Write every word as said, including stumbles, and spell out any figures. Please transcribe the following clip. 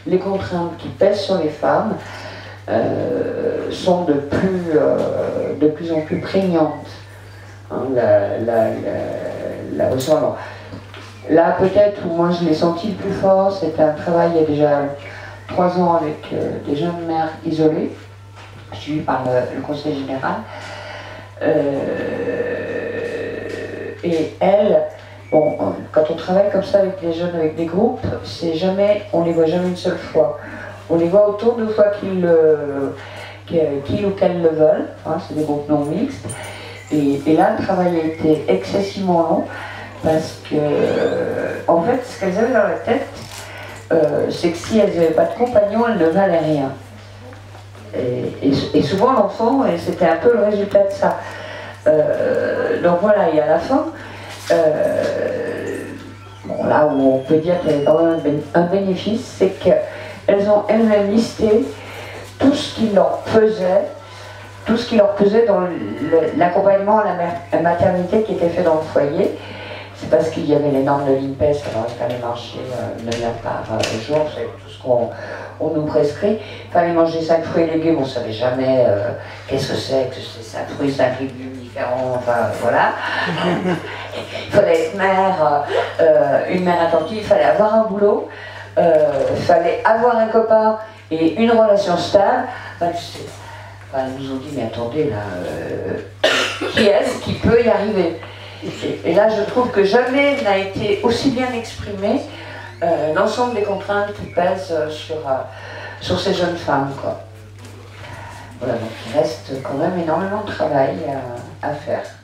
les contraintes qui pèsent sur les femmes euh, sont de plus, euh, de plus en plus prégnantes. Hein, la, la, la, la ressemblance. Là, peut-être où moi je l'ai senti le plus fort, c'était un travail il y a déjà trois ans avec euh, des jeunes mères isolées, suivies par le, le conseil général. Euh, et elles, bon, quand on travaille comme ça avec les jeunes, avec des groupes, c'est jamais, on les voit jamais une seule fois. On les voit autant de fois qu'ils euh, qu'ils ou qu'elles le veulent, hein, c'est des groupes non mixtes. Et, et là, le travail a été excessivement long parce que, euh, en fait, ce qu'elles avaient dans la tête, euh, c'est que si elles n'avaient pas de compagnon, elles ne valaient rien. Et, et, et souvent, l'enfant, et c'était un peu le résultat de ça. Euh, donc voilà, et à la fin, euh, bon, là où on peut dire qu'il y avait quand même un bénéfice, c'est qu'elles ont elles-mêmes listé tout ce qui leur pesait, tout ce qui leur pesait dans l'accompagnement à la maternité qui était fait dans le foyer. C'est parce qu'il y avait les normes de l'INPES, alors il fallait marcher euh, une heure par euh, jour, c'est tout ce qu'on on nous prescrit. Il fallait manger cinq fruits et légumes, on ne savait jamais euh, qu'est-ce que c'est, que c'est cinq fruits, cinq légumes différents, enfin voilà. Il fallait être mère, euh, une mère attentive, il fallait avoir un boulot, euh, il fallait avoir un copain et une relation stable. Enfin, tu sais, enfin, ils nous ont dit, mais attendez, là, euh, qui est-ce qui peut y arriver? Et là, je trouve que jamais n'a été aussi bien exprimé euh, l'ensemble des contraintes qui pèsent sur, euh, sur ces jeunes femmes, quoi. Voilà, donc il reste quand même énormément de travail à, à faire.